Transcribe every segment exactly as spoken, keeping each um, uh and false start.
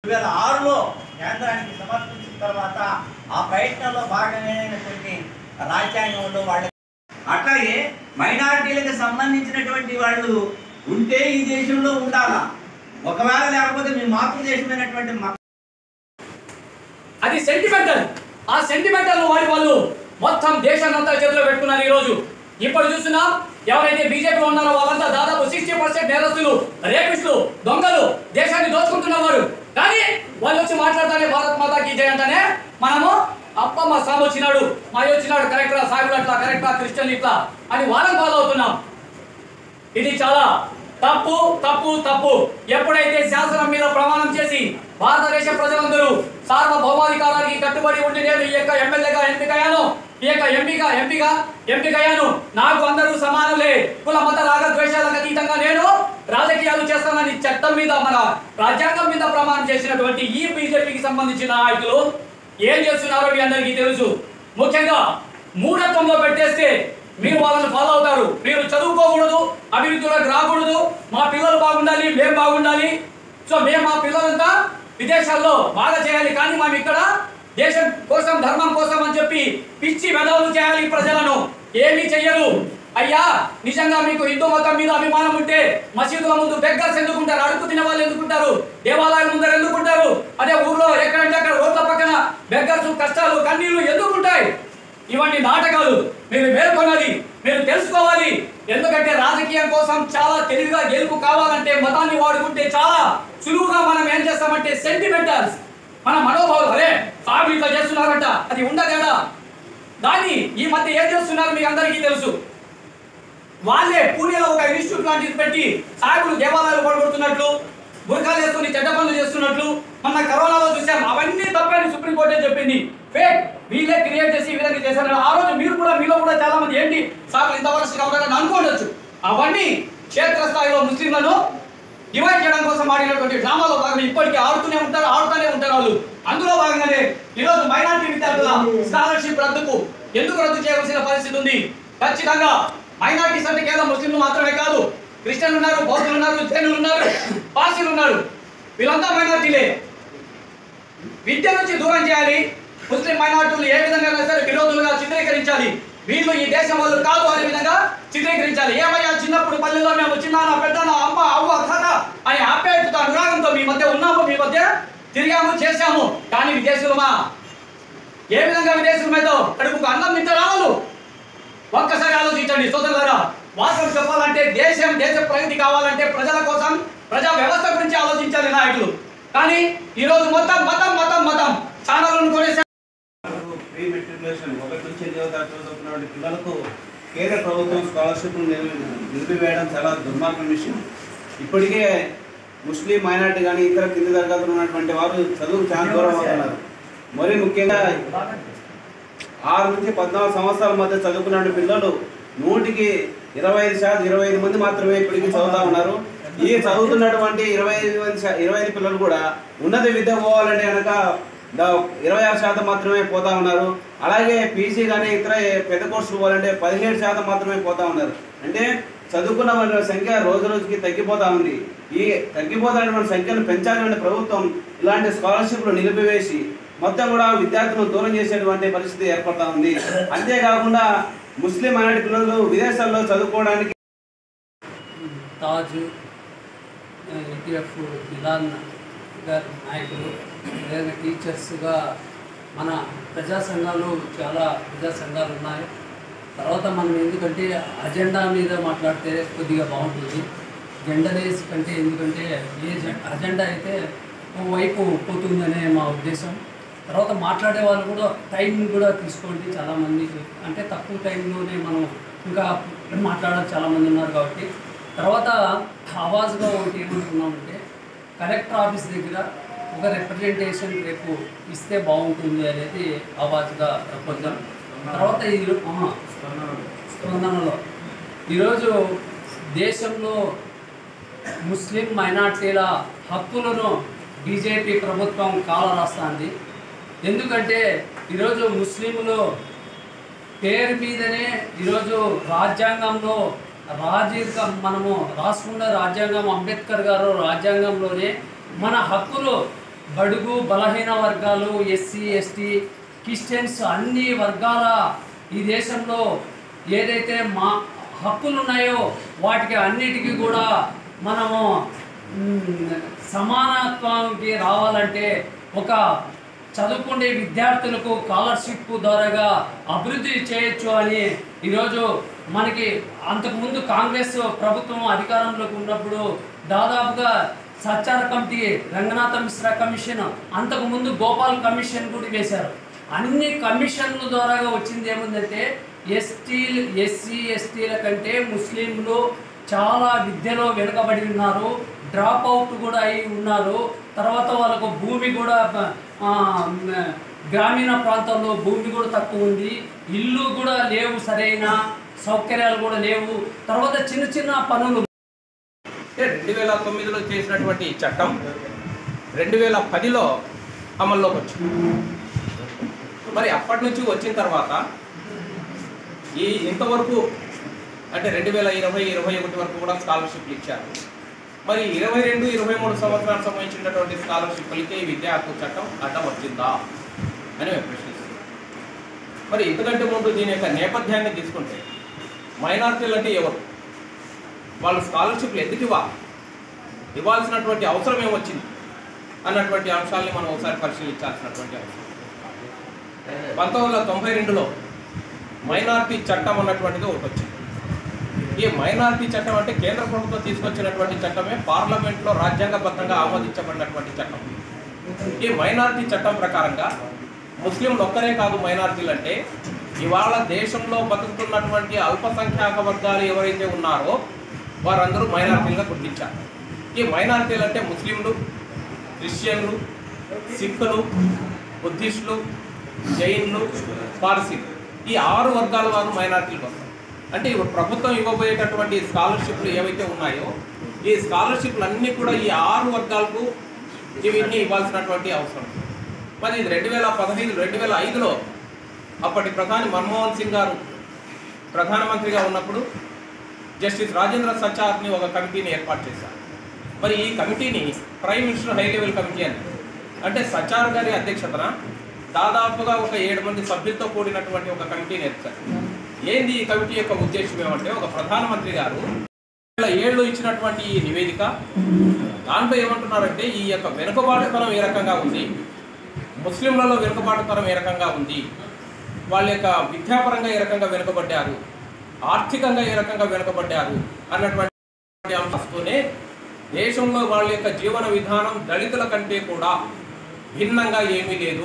రెండు వేల ఆరులో కేంద్రానికి సమర్పించిన తర్వాత ఆ ప్రయత్నంలో భాగమైనటువంటి రాజ్యాంగంలో వాళ్ళ అట్లాగే మైనారిటీలకు సంబంధించినటువంటి వాళ్ళు ఉంటే ఈ దేశంలో ఉండాలా, ఒకవేళ లేకపోతే మీ మాతృదేశమైనటువంటి అది సెంటిమెంటల్. ఆ సెంటిమెంటల్ వాడి వాళ్ళు మొత్తం దేశాన్ని అంతా చేతిలో పెట్టుకున్నారు. ఈరోజు ఇప్పుడు చూస్తున్నాం, ఎవరైతే బీజేపీలో ఉన్నారో వాళ్ళంతా దాదాపు సిక్స్టీ పర్సెంట్ నేరస్తులు, రేపిస్టులు, దొంగలు, దేశాన్ని దోచుకుంటున్నవారు. కానీ వాళ్ళు వచ్చి మాట్లాడతానే భారత్ మాతాకి జై అంటానే మనము అప్ప మా సాగు వచ్చినాడు, మా వచ్చినాడు కరెక్టరా, సాగులు అట్లా కరెక్టరా, క్రిస్టియన్ ఇట్లా అని వాళ్ళని ఫాలో అవుతున్నాం. ఇది చాలా తప్పు తప్పు తప్పు. ఎప్పుడైతే శాసనం మీద ప్రమాణం చేసి భారతదేశ ప్రజలందరూ సార్వభౌమాధికారానికి కట్టుబడి ఉండి నేను ఈ యొక్క ఎమ్మెల్యేగా ఎంపికయ్యాను, ఈ యొక్క ఎంపీగా ఎంపీగా ఎంపికయ్యాను, నాకు అందరూ సమానులే, కుల మత రాగ ద్వేషాలకు అతీతంగా నేను రాజకీయాలు చేస్తానని చట్టం మీద మన రాజ్యాంగం మీద ప్రమాణం చేసినటువంటి ఈ బీజేపీకి సంబంధించిన నాయకులు ఏం చేస్తున్నారో మీ అందరికీ తెలుసు. ముఖ్యంగా మూఢత్వంలో పెట్టేస్తే మీరు వాళ్ళని ఫాలో అవుతారు. మీరు చదువుకోకూడదు, అభివృద్ధిలోకి రాకూడదు, మా పిల్లలు బాగుండాలి, మేము బాగుండాలి, సో మేము మా పిల్లలంతా విదేశాల్లో బాగా చేయాలి, కానీ మేము ఇక్కడ దేశం కోసం ధర్మం కోసం అని చెప్పి పిచ్చి వెధవలు చేయాలి ప్రజలను. ఏమీ చెయ్యరు. అయ్యా నిజంగా మీకు హిందూ మతం మీద అభిమానం ఉంటే మసీదుల ముందు బెగ్గర్స్ ఎందుకుంటారు, అడుగు తినే వాళ్ళు ఎందుకుంటారు, దేవాలయం ముందర ఎందుకుంటారు, అదే ఊర్లో ఎక్కడంటే అక్కడ రోడ్ల పక్కన బెగ్గర్స్ కష్టాలు కన్నీళ్లు ఎందుకుంటాయి? ఇవన్నీ నాటకాలు. మీరు మేల్కొనాలి, మీరు తెలుసుకోవాలి. ఎందుకంటే రాజకీయం కోసం చాలా తెలివిగా గెలుపు కావాలంటే మతాన్ని వాడుకుంటే చాలా సులువుగా మనం ఏం చేస్తామంటే సెంటిమెంటల్స్, మన మనోభావాలు, అరే సాగు ఇట్లా చేస్తున్నారంట, అది ఉండదేడా. దాన్ని ఈ మధ్య ఏం చేస్తున్నారు మీకు అందరికీ తెలుసు. వాళ్ళే పూణేలో ఒక ఇన్స్టిట్యూట్ లాంటిది పెట్టి సాగులు దేవాలయాలు పడగొడుతున్నట్లు, బుర్ఖాలు వేసుకుని చెడ్డ పనులు చేస్తున్నట్లు మన కరోనాలో చూసాం. అవన్నీ తప్పని సుప్రీంకోర్టే చెప్పింది. ఫేక్ వీళ్ళే క్రియేట్ చేసి ఈ విధంగా చేశారు. ఆ రోజు మీరు కూడా మీలో కూడా చాలా మంది ఏంటి సాగులు ఇంత వరస్ట్గా ఉండాలని అనుకోవచ్చు. అవన్నీ క్షేత్రస్థాయిలో ముస్లింలను డివైడ్ చేయడం కోసం ఆడినటువంటి డ్రామాలో భాగంగా ఇప్పటికీ ఆడుతూనే ఉంటారు, ఆడుతూనే ఉంటారు వాళ్ళు. అందులో భాగంగానే ఈరోజు మైనారిటీ విద్యార్థుల స్కాలర్షిప్ రద్దుకు ఎందుకు రద్దు చేయవలసిన పరిస్థితి ఉంది? ఖచ్చితంగా మైనారిటీస్ అంటే కేవలం ముస్లింలు మాత్రమే కాదు, క్రిస్టియన్లు ఉన్నారు, బౌద్ధులు ఉన్నారు, జైనులు ఉన్నారు, పార్సీలు ఉన్నారు, వీళ్ళంతా మైనారిటీలే. విద్య నుంచి దూరం చేయాలి. ముస్లిం మైనారిటీలు ఏ విధంగా సరే విరోధులుగా చిత్రీకరించాలి. వీళ్ళు ఈ దేశం వాళ్ళు కాదు అనే విధంగా చిత్రీకరించాలి. ఏమయ్యా చిన్నప్పుడు పల్లెల్లో మేము చిన్నాన్న పెద్దన్న అమ్మ అవ్వ తాత అని ఆప్యాయతతో అనురాగంతో మీ మధ్య ఉన్నాము, మీ మధ్య తిరిగాము, చేశాము. కానీ విదేశీయులమా? ఏ విధంగా విదేశీయులమైతే కడుపుకు అన్నం తింటే రావాలి. ఒక్కసారి ఆలోచించండి సోదరులారా. వాస్తవం చెప్పాలంటే దేశం దేశ ప్రగతి కావాలంటే ప్రజల కోసం ప్రజా వ్యవస్థ గురించి ఆలోచించాలి నాయకులు. కానీ ఈరోజు మొత్తం మతం మతం మతం ఛానళ్ళను కొనేసి ప్రీ మెట్రికులేషన్ ఒకటి నుంచి ఎనిమిదవ తరగతి చదువుతున్న పిల్లలకు కేంద్ర ప్రభుత్వం స్కాలర్షిప్ను నిలిపివేయడం చాలా దుర్మార్గం విషయం. ఇప్పటికే ముస్లిం మైనార్టీ కానీ ఇతర కింది తరగతులు ఉన్నటువంటి వారు చదువుకు చాలా దూరం అవుతున్నారు. మరీ ముఖ్యంగా ఆరు నుంచి పద్నాలుగు సంవత్సరాల మధ్య చదువుకున్న పిల్లలు నూటికి ఇరవై ఐదు శాతం ఇరవై ఐదు మంది మాత్రమే ఇప్పటికీ చదువుతూ ఉన్నారు. ఈ చదువుతున్నటువంటి ఇరవై ఐదు మంది ఇరవై ఐదు పిల్లలు కూడా ఉన్నత విద్య పోవాలంటే కనుక ఇరవై ఆరు శాతం మాత్రమే పోతా ఉన్నారు. అలాగే పీజీ కానీ ఇతర పెద్ద కోర్సులు పోవాలంటే పదిహేడు శాతం మాత్రమే పోతా ఉన్నారు. అంటే చదువుకున్న వాళ్ళ సంఖ్య రోజు రోజుకి తగ్గిపోతూ ఉంది. ఈ తగ్గిపోతున్నటువంటి సంఖ్యను పెంచాలంటే ప్రభుత్వం ఇలాంటి స్కాలర్షిప్లు నిలిపివేసి మొత్తం కూడా విద్యార్థులను దూరం చేసేటువంటి పరిస్థితి ఏర్పడతా ఉంది. అంతేకాకుండా ముస్లిం మైనారిటీ పిల్లలు విదేశాల్లో చదువుకోవడానికి తాజు ఈటీఎఫ్ మిలాన్ గారి నాయకులు, లేదా టీచర్స్గా మన ప్రజా సంఘాలు చాలా ప్రజా సంఘాలు ఉన్నాయి. తర్వాత మనం ఎందుకంటే అజెండా మీద మాట్లాడితే కొద్దిగా బాగుంటుంది. జెండరేస్ కంటే ఎందుకంటే ఏ అజెండా అయితే ఓవైపు పోతుందనే మా ఉద్దేశం. తర్వాత మాట్లాడే వాళ్ళు కూడా టైం కూడా తీసుకోండి. చాలామంది అంటే తక్కువ టైంలోనే మనం ఇంకా మాట్లాడాలి చాలామంది ఉన్నారు కాబట్టి. తర్వాత ఆవాజ్గా ఒకటి ఏమంటున్నామంటే కలెక్టర్ ఆఫీస్ దగ్గర ఒక రిప్రజెంటేషన్ రేపు ఇస్తే బాగుంటుంది అనేది ఆవాజ్గా ప్రపోజల్. తర్వాత ఈ స్పందనలో ఈరోజు దేశంలో ముస్లిం మైనార్టీల హక్కులను బీజేపీ ప్రభుత్వం కాలరాస్తుంది. ఎందుకంటే ఈరోజు ముస్లింలు పేరు మీదనే ఈరోజు రాజ్యాంగంలో రాజీవ్ మనము రాసుకున్న రాజ్యాంగం అంబేద్కర్ గారు రాజ్యాంగంలోనే మన హక్కులు బడుగు బలహీన వర్గాలు, ఎస్సీ ఎస్టీ క్రిస్టియన్స్ అన్ని వర్గాల ఈ దేశంలో ఏదైతే మా హక్కులు ఉన్నాయో వాటికి అన్నిటికీ కూడా మనము సమానత్వానికి రావాలంటే ఒక చదువుకునే విద్యార్థులకు స్కాలర్షిప్ ద్వారాగా అభివృద్ధి చేయొచ్చు అని ఈరోజు మనకి అంతకుముందు కాంగ్రెస్ ప్రభుత్వం అధికారంలోకి ఉన్నప్పుడు దాదాపుగా సచార్ కమిటీ, రంగనాథ మిశ్రా కమిషన్, అంతకుముందు గోపాల్ కమిషన్ కూడా వేశారు. అన్ని కమిషన్ల ద్వారా వచ్చింది ఏముందంటే ఎస్టీలు ఎస్సీ ఎస్టీల కంటే ముస్లింలు చాలా విద్యలో వెనుకబడి ఉన్నారు, డ్రాప్ అవుట్ కూడా అయి ఉన్నారు. తర్వాత వాళ్ళకు భూమి కూడా గ్రామీణ ప్రాంతాల్లో భూమి కూడా తక్కువ ఉంది, ఇల్లు కూడా లేవు, సరైన సౌకర్యాలు కూడా లేవు. తర్వాత చిన్న చిన్న పనులు రెండు వేల తొమ్మిదిలో చేసినటువంటి చట్టం రెండు వేల పదిలో అమల్లోకి వచ్చింది. మరి అప్పటి నుంచి వచ్చిన తర్వాత ఈ ఇంతవరకు అంటే రెండు వేల ఇరవై ఇరవై ఒకటి వరకు కూడా స్కాలర్షిప్లు ఇచ్చారు. మరి ఇరవై రెండు ఇరవై మూడు సంవత్సరాలకు సంబంధించినటువంటి స్కాలర్షిప్లకి విద్యా హక్కు చట్టం అడ్డం వచ్చిందా అని మేము ప్రశ్నిస్తున్నాం. మరి ఇంతకంటే ముందు దీని యొక్క నేపథ్యాన్ని తీసుకుంటే మైనారిటీలు అంటే ఎవరు, వాళ్ళు స్కాలర్షిప్లు ఎందుకు ఇవ్వాలి, ఇవ్వాల్సినటువంటి అవసరం ఏమొచ్చింది అన్నటువంటి అంశాలని మనం ఒకసారి పరిశీలించాల్సినటువంటి అవసరం. పంతొమ్మిది వందల తొంభై రెండులో మైనారిటీ చట్టం అన్నటువంటిది ఒకటి వచ్చింది. ఈ మైనారిటీ చట్టం అంటే కేంద్ర ప్రభుత్వం తీసుకొచ్చినటువంటి చట్టమే, పార్లమెంట్లో రాజ్యాంగబద్ధంగా ఆమోదించబడినటువంటి చట్టం. ఈ మైనారిటీ చట్టం ప్రకారంగా ముస్లింలు ఒక్కరే కాదు మైనారిటీలు అంటే, ఇవాళ దేశంలో బతుకుతున్నటువంటి అల్పసంఖ్యాక వర్గాలు ఎవరైతే ఉన్నారో వారందరూ మైనారిటీలుగా గుర్తించారు. ఈ మైనారిటీలు అంటే ముస్లింలు, క్రిస్టియన్లు, సిక్కులు, బుద్ధిస్టులు, జైన్లు, పార్సీలు, ఈ ఆరు వర్గాల వారు మైనారిటీలు వస్తారు. అంటే ఇప్పుడు ప్రభుత్వం ఇవ్వబోయేటటువంటి స్కాలర్షిప్లు ఏవైతే ఉన్నాయో ఈ స్కాలర్షిప్లు అన్నీ కూడా ఈ ఆరు వర్గాలకు ఇవన్నీ ఇవ్వాల్సినటువంటి అవసరం. మరి ఇది రెండు వేల పదహైదు రెండు వేల ఐదులో అప్పటి ప్రధాని మన్మోహన్ సింగ్ గారు ప్రధానమంత్రిగా ఉన్నప్పుడు జస్టిస్ రాజేంద్ర సచార్ని ఒక కమిటీని ఏర్పాటు చేశారు. మరి ఈ కమిటీని prime minister high level committee అని, అంటే సచార్ గారి అధ్యక్షతన దాదాపుగా ఒక ఏడు మంది సభ్యులతో కూడినటువంటి ఒక కమిటీని ఏర్పారు. ఏంది ఈ కమిటీ యొక్క ఉద్దేశం ఏమంటే, ఒక ప్రధానమంత్రి గారు వేల ఏళ్ళు ఇచ్చినటువంటి ఈ నివేదిక దాంట్లో ఏమంటున్నారంటే ఈ యొక్క వెనుకబాటుతనం ఏ రకంగా ఉంది, ముస్లింలలో వెనుకబాటుతనం ఏ రకంగా ఉంది, వాళ్ళ యొక్క విద్యాపరంగా ఏ రకంగా వెనుకబడ్డారు, ఆర్థికంగా ఏ రకంగా వెనుకబడ్డారు అన్నటువంటి అంశంతోనే దేశంలో వాళ్ళ యొక్క జీవన విధానం దళితుల కంటే కూడా భిన్నంగా ఏమీ లేదు,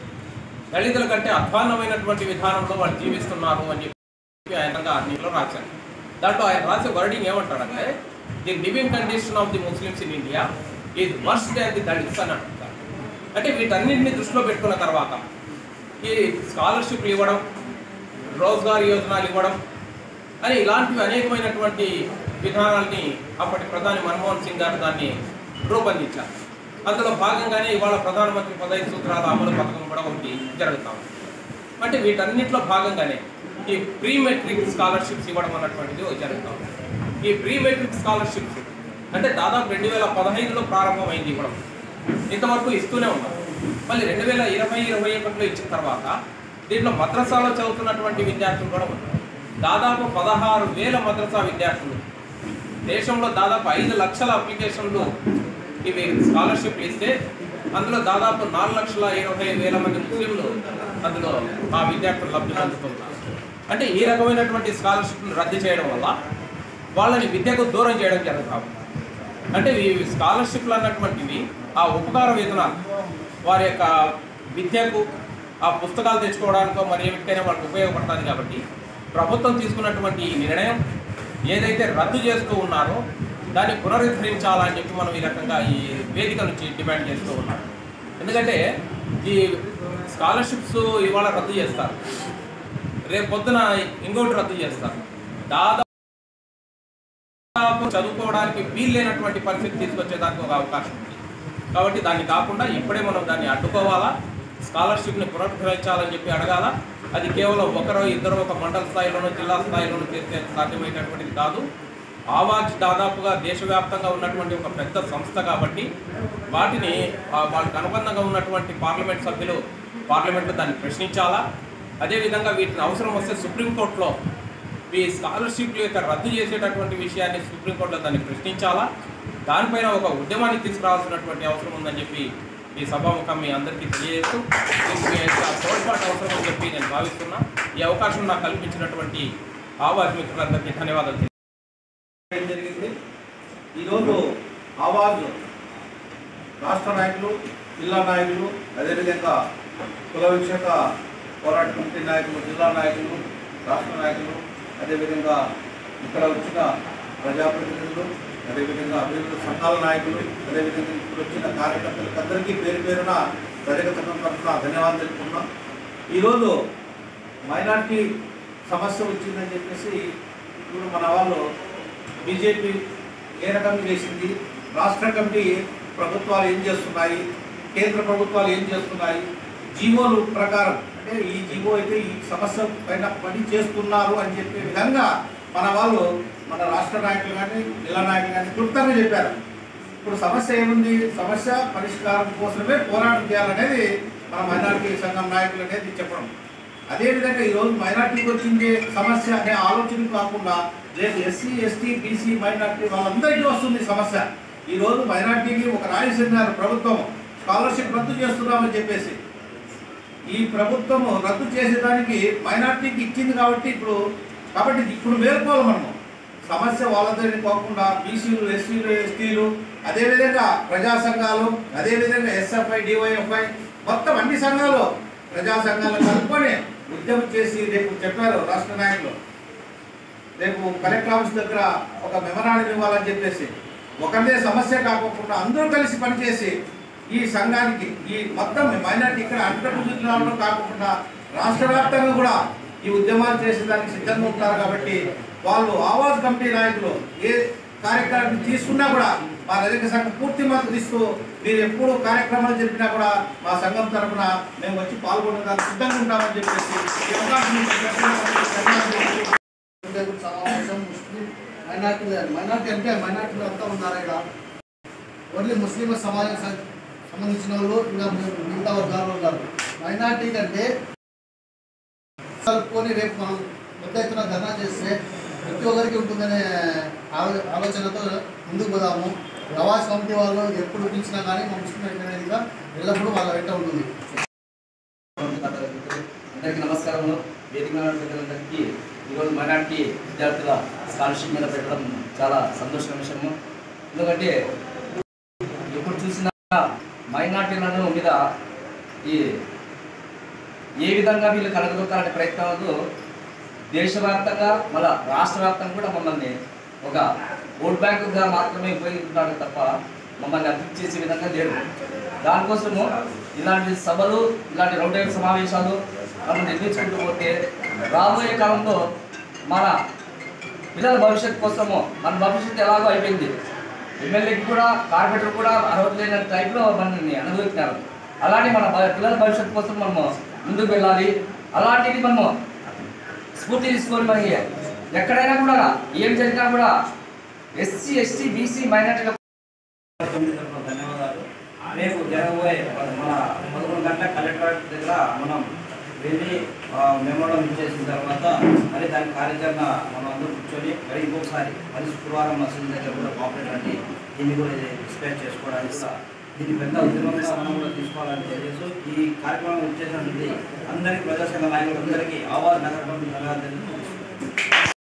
దళితుల కంటే అధ్వాన్నమైనటువంటి విధానంలో వాళ్ళు జీవిస్తున్నారు అని చెప్పి ఆయన అన్నింటిలో రాశారు. దాంట్లో ఆయన రాసే వర్డింగ్ ఏమంటారంటే, the living condition of the Muslims in India is worse than the Dalits అని అంటారు. అంటే వీటన్నింటినీ దృష్టిలో పెట్టుకున్న తర్వాత ఈ స్కాలర్షిప్లు ఇవ్వడం, రోజ్గార్ యోజనాలు ఇవ్వడం అని ఇలాంటివి అనేకమైనటువంటి విధానాలని అప్పటి ప్రధాని మన్మోహన్ సింగ్ గారు దాన్ని రూపొందించారు. అందులో భాగంగానే ఇవాళ ప్రధానమంత్రి పదహైదు సూత్రాల అమలు పథకం కూడా ఒకటి జరుగుతాం. అంటే వీటన్నిటిలో భాగంగానే ఈ ప్రీ మెట్రిక్ స్కాలర్షిప్స్ ఇవ్వడం అన్నటువంటిది జరుగుతాం. ఈ ప్రీ మెట్రిక్ స్కాలర్షిప్స్ అంటే దాదాపు రెండు వేల పదహైదులో ప్రారంభమైంది ఇవ్వడం, ఇంతవరకు ఇస్తూనే ఉన్నాం. మళ్ళీ రెండు వేల ఇరవై ఇరవై ఒకటిలో ఇచ్చిన తర్వాత దీంట్లో మద్రసాలో చదువుతున్నటువంటి విద్యార్థులు కూడా ఉన్నారు. దాదాపు పదహారు వేల మద్రసా విద్యార్థులు, దేశంలో దాదాపు ఐదు లక్షల అప్లికేషన్లు ఇవి స్కాలర్షిప్లు ఇస్తే అందులో దాదాపు నాలుగు లక్షల ఇరవై వేల మంది ముస్లింలు అందులో ఆ విద్యార్థులు లబ్ధి పొందుతున్నారు. అంటే ఈ రకమైనటువంటి స్కాలర్షిప్ను రద్దు చేయడం వల్ల వాళ్ళని విద్యకు దూరం చేయడం జరుగుతాం. అంటే ఈ స్కాలర్షిప్లు అన్నటువంటివి ఆ ఉపకార వేతనాలు వారి యొక్క విద్యకు, ఆ పుస్తకాలు తెచ్చుకోవడానికో మరి ఏమిటికైనా వాళ్ళకి ఉపయోగపడుతుంది. కాబట్టి ప్రభుత్వం తీసుకున్నటువంటి ఈ నిర్ణయం ఏదైతే రద్దు చేస్తూ ఉన్నారో దాన్ని పునరుద్ధరించాలని చెప్పి మనం ఈ రకంగా ఈ వేదిక నుంచి డిమాండ్ చేస్తూ ఉన్నాం. ఎందుకంటే ఈ స్కాలర్షిప్స్ ఇవాళ రద్దు చేస్తారు, రేపు పొద్దున ఇంకోటి రద్దు చేస్తారు, దాదాపు చదువుకోవడానికి వీలు లేనటువంటి పరిస్థితి తీసుకొచ్చేదానికి ఒక అవకాశం ఉంది. కాబట్టి దాన్ని కాకుండా ఇప్పుడే మనం దాన్ని అడ్డుకోవాలా, స్కాలర్షిప్ని పునరుద్ధరించాలని చెప్పి అడగాల. అది కేవలం ఒకరో ఇద్దరు ఒక మండల స్థాయిలోనో జిల్లా స్థాయిలోనో చేస్తే సాధ్యమైనటువంటిది కాదు. ఆవాజ్ దాదాపుగా దేశవ్యాప్తంగా ఉన్నటువంటి ఒక పెద్ద సంస్థ కాబట్టి వాటిని వాళ్ళకి అనుబంధంగా ఉన్నటువంటి పార్లమెంట్ సభ్యులు పార్లమెంట్లో దాన్ని ప్రశ్నించాలా. అదేవిధంగా వీటిని అవసరం వస్తే సుప్రీంకోర్టులో ఈ స్కాలర్షిప్లు యొక్క రద్దు చేసేటటువంటి విషయాన్ని సుప్రీంకోర్టులో దాన్ని ప్రశ్నించాలా. దానిపైన ఒక ఉద్యమాన్ని తీసుకురావాల్సినటువంటి అవసరం ఉందని చెప్పి ఈ సభాముఖం మీ అందరికీ తెలియజేస్తూ తోడ్పాటు అవసరం అని చెప్పి నేను భావిస్తున్నా. ఈ అవకాశం నాకు కల్పించినటువంటి ఆవాజ్ మిత్రులందరికీ ధన్యవాదాలు తెలియజేయడం జరిగింది. ఈరోజు ఆవాజ్ రాష్ట్ర నాయకులు, జిల్లా నాయకులు, అదేవిధంగా కుల విక్షేక పోరాట కమిటీ నాయకులు, జిల్లా నాయకులు, రాష్ట్ర నాయకులు, అదేవిధంగా ఇక్కడ వచ్చిన ప్రజాప్రతినిధులు, అదేవిధంగా వివిధ సంఘాల నాయకులు, అదేవిధంగా ఇప్పుడు వచ్చిన కార్యకర్తలకు అందరికీ పేరు పేరున ప్రజల సంఘం తరఫున ధన్యవాదాలు తెలుపుతున్నాం. ఈరోజు మైనార్టీ సమస్య వచ్చిందని చెప్పేసి ఇప్పుడు మన వాళ్ళు బీజేపీ ఏ రకంగా చేసింది, రాష్ట్ర కమిటీ ప్రభుత్వాలు ఏం చేస్తున్నాయి, కేంద్ర ప్రభుత్వాలు ఏం చేస్తున్నాయి, జీవోలు ప్రకారం అంటే ఈ జీవో అయితే ఈ సమస్య పైన పని చేస్తున్నారు అని చెప్పే విధంగా మన వాళ్ళు మన రాష్ట్ర నాయకులు కానీ జిల్లా నాయకులు కానీ క్లుప్తంగా చెప్పారు. ఇప్పుడు సమస్య ఏముంది, సమస్య పరిష్కారం కోసమే పోరాటం చేయాలనేది మన మైనారిటీ సంఘం నాయకులు అనేది చెప్పడం. అదేవిధంగా ఈరోజు మైనార్టీకి వచ్చింది సమస్య అనే ఆలోచన కాకుండా రేపు ఎస్సీ ఎస్టీ బీసీ మైనార్టీ వాళ్ళందరికీ వస్తుంది సమస్య. ఈరోజు మైనార్టీకి ఒక రాయలసీమ ప్రభుత్వం స్కాలర్షిప్ రద్దు చేస్తున్నామని చెప్పేసి ఈ ప్రభుత్వము రద్దు చేసేదానికి మైనార్టీకి ఇచ్చింది కాబట్టి ఇప్పుడు కాబట్టి ఇప్పుడు వేరుకోవాలి మనము. సమస్య వాళ్ళందరినీ పోకుండా బీసీలు, ఎస్సీలు, ఎస్టీలు, అదేవిధంగా ప్రజా సంఘాలు, అదేవిధంగా ఎస్ఎఫ్ఐ, డివైఎఫ్ఐ మొత్తం అన్ని సంఘాలు ప్రజా సంఘాలను కలుపుకొని ఉద్యమం చేసి రేపు చెప్పారు రాష్ట్ర నాయకులు, రేపు కలెక్టర్ ఆఫీస్ దగ్గర ఒక మెమరాండం ఇవ్వాలని చెప్పేసి ఒకరిదే సమస్య కాకుండా అందరూ కలిసి పనిచేసి ఈ సంఘానికి ఈ మొత్తం మైనార్టీ ఇక్కడ అంతర్గత జిల్లాలో కాకుండా రాష్ట్ర వ్యాప్తంగా కూడా ఈ ఉద్యమాలు చేసేదానికి సిద్ధంగా ఉంటారు. కాబట్టి వాళ్ళు ఆవాజ్ కమిటీ నాయకులు ఏ కార్యక్రమం తీసుకున్నా కూడా మా రజక సంఘం పూర్తి మద్దతు ఇస్తూ మీరు ఎప్పుడు కార్యక్రమాలు జరిపినా కూడా మా సంఘం తరఫున మేము వచ్చి పాల్గొనడానికి సిద్ధంగా ఉంటామని చెప్పేసి ఈ అవకాశం సమావేశం ముస్లిం మైనార్టీ మైనార్టీ అంటే మైనార్టీలు అంతా ఉన్నారు ఇక్కడ. ఓన్లీ ముస్లిం సమాజం సంబంధించిన వాళ్ళు ఇంకా మిగతా వర్గాలు ఉన్నారు. మైనార్టీ కంటే కలుపుకొని రేపు మనం పెద్ద ఎత్తున ధర్నా చేస్తే ప్రతి ఒక్కరికి ఉంటుందనే ఆలోచనతో ముందుకు పోదాము. ఆవాజ్ కమిటీ వాళ్ళు ఎప్పుడు పిలిచినా కానీ మా ముస్లిం అనేదిగా ఎల్లప్పుడూ వాళ్ళ వెంట ఉంటుంది. అందరికీ నమస్కారములు. వేదిక పెద్దలందరికీ ఈరోజు మైనార్టీ విద్యార్థుల స్కాలర్షిప్ మీద పెట్టడం చాలా సంతోషమైన విషయము. ఎందుకంటే ఎప్పుడు చూసినా మైనార్టీలను మీద ఈ ఏ విధంగా వీళ్ళు కలగదొక్కాలనే ప్రయత్నాలు దేశవ్యాప్తంగా మళ్ళీ రాష్ట్ర వ్యాప్తంగా కూడా మమ్మల్ని ఒక ఓట్ బ్యాంకుగా మాత్రమే ఉపయోగిస్తున్నాడు తప్ప మమ్మల్ని అభివృద్ధి చేసే విధంగా లేరు. దానికోసము ఇలాంటి సభలు, ఇలాంటి రౌండ్ టేబుల్ సమావేశాలు మనం నిర్మించుకుంటూ పోతే రాబోయే కాలంలో మన పిల్లల భవిష్యత్తు కోసము మన భవిష్యత్తు ఎలాగో అయిపోయింది. ఎమ్మెల్యేకి కూడా కార్పొరేటర్ కూడా అర్హత లేని టైప్లో మనల్ని అనుభవిస్తున్నారు. అలాంటి మన పిల్లల భవిష్యత్తు కోసం మనము ముందుకు వెళ్ళాలి. అలాంటివి మనము స్ఫూర్తి తీసుకొని మనకి ఎక్కడైనా కూడా ఏం జరిగినా కూడా ఎస్సీ ఎస్టీ బీసీ మైనార్టీల ధన్యవాదాలు. రేపు జరగబోయే మన పదకొండు గంటల కలెక్టర్ దగ్గర మనం వెళ్ళి మెమోరం ఇచ్చేసిన తర్వాత మరి దాని కార్యాచరణ మనం అందరూ కూర్చొని మరి ఇంకొకసారి మరి శుక్రవారం మసీదు దగ్గర కూడా కోఆపరేట్ అండి దీన్ని కూడా డిస్పాచ్ చేసుకోవడానికి దీన్ని పెద్ద ఉద్యమంగా మనం కూడా తీసుకోవాలని తెలియజేస్తూ ఈ కార్యక్రమం ఇచ్చేసినటువంటి అందరికీ ప్రజాసంఘ నాయకులందరికీ ఆవాజ్ నగర కమిటీ ధన్యవాదాలు.